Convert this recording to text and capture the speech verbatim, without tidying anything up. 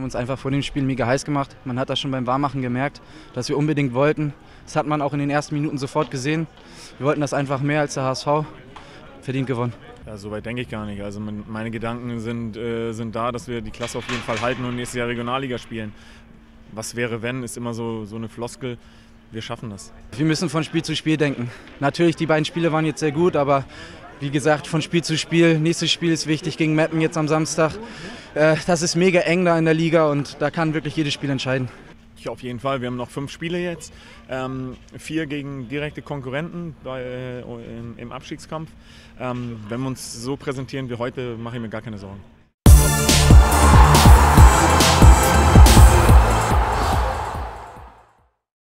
haben uns einfach vor dem Spiel mega heiß gemacht. Man hat das schon beim Warmmachen gemerkt, dass wir unbedingt wollten. Das hat man auch in den ersten Minuten sofort gesehen. Wir wollten das einfach mehr als der H S V. Verdient gewonnen. Ja, so weit denke ich gar nicht. Also meine Gedanken sind, äh, sind da, dass wir die Klasse auf jeden Fall halten und nächstes Jahr Regionalliga spielen. Was wäre, wenn, ist immer so, so eine Floskel. Wir schaffen das. Wir müssen von Spiel zu Spiel denken. Natürlich, die beiden Spiele waren jetzt sehr gut, aber wie gesagt, von Spiel zu Spiel. Nächstes Spiel ist wichtig gegen Meppen jetzt am Samstag. Äh, das ist mega eng da in der Liga und da kann wirklich jedes Spiel entscheiden. Ja, auf jeden Fall. Wir haben noch fünf Spiele jetzt. Ähm, vier gegen direkte Konkurrenten bei, äh, im, im Abstiegskampf. Ähm, wenn wir uns so präsentieren wie heute, mache ich mir gar keine Sorgen.